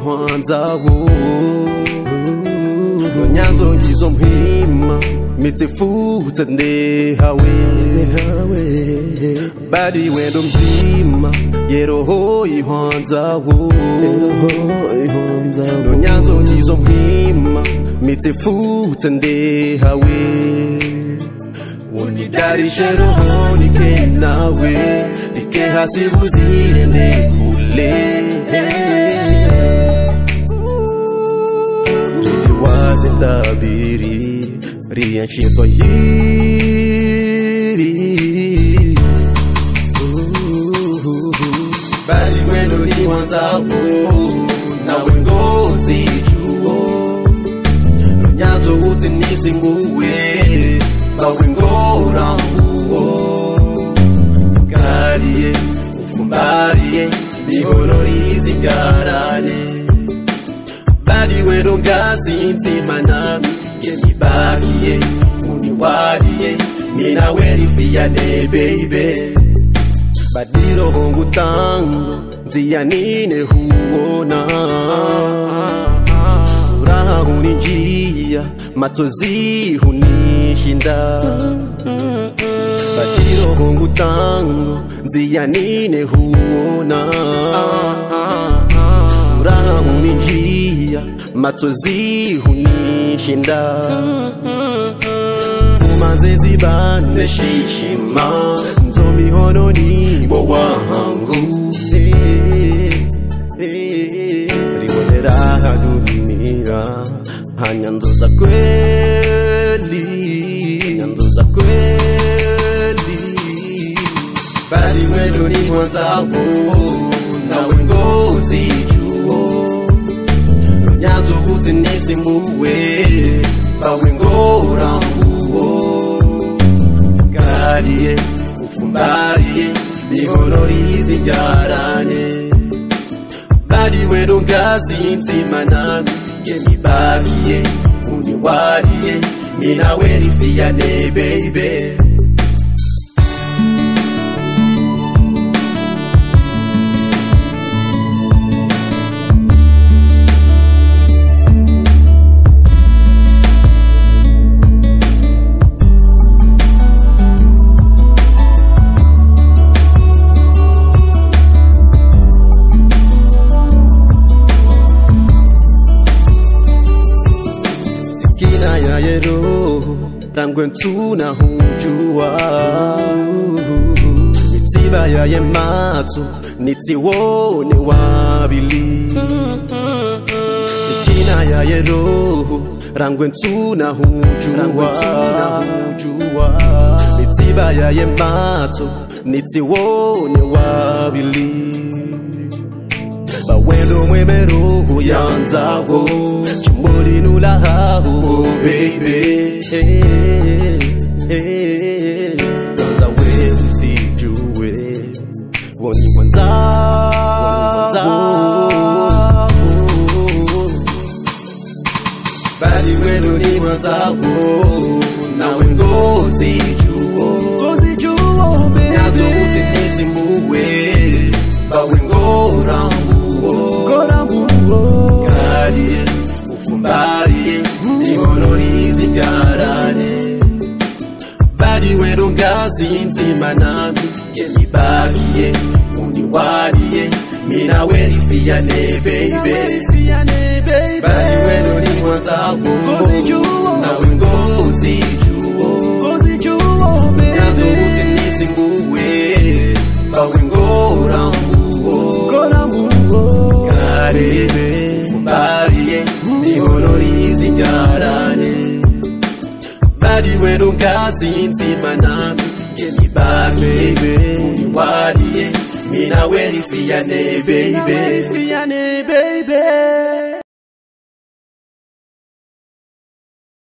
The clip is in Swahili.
ihwanzawo nyanzo ngizo mhima mitefutse ndehawe badi wendo mzima yeroho ihwanzawo nyanzo ngizo mhima mitefutse ndehawe unidarishe roho nike nawe nike hasibuzire ndekule riwaze tabiri riyanshirwa yiri bari wendo riwanzawo nawe ngozi juwo nyanzo uti nisinguwe bawe ngorambuwo kariye ufumbariye nihonorizi garane badi wendo ngazi nzima nami yenibakiye uniwariye mina werifiyane baby badiro hongu tango nziyanine huona uraha huninjia matozi hunishinda badiro hongu tango nziyanine huona uraha huninjia matozi hunishinda umanze zibane shishima nzomi hono ni bo wangu ribonera dunia hanyanzo za kweli bali wendo ni mwanzawo nawe ngozi juwo nyanzo uti nisimbuwe bawe ngorambuwo kariye ufumbariye nihonorizi garane badi wendo ngazi nzima nami yenibakiye uniwariye mina werifiyane baby rangwentuna hujua mitiba ya yemato nitiwone wabili tikina ya yeroho rangwentuna hujua mitiba ya yemato nitiwone wabili bawendo mwemeroho yanzawo chimboli nulahaho baby Donza we usijue woni mwanzawo bali wendo ni mwanzawo nawe ngozi juwo nyanzo uti nisimbuwe bawe ngorambuwo kariye ufumbariye nihonorizi garane badi wendo ngazi nzima nami yenibakiye uniwariye mina werifiyane baby badi wendo ni mwanzawo nawe ngozi juwo nyanzo uti nisimbuwe bawe ngorambuwo kariye ufumbariye nihonorizi garane badi wendo ngazi nzima nami yenibakiye uniwariye mina werifiyane baby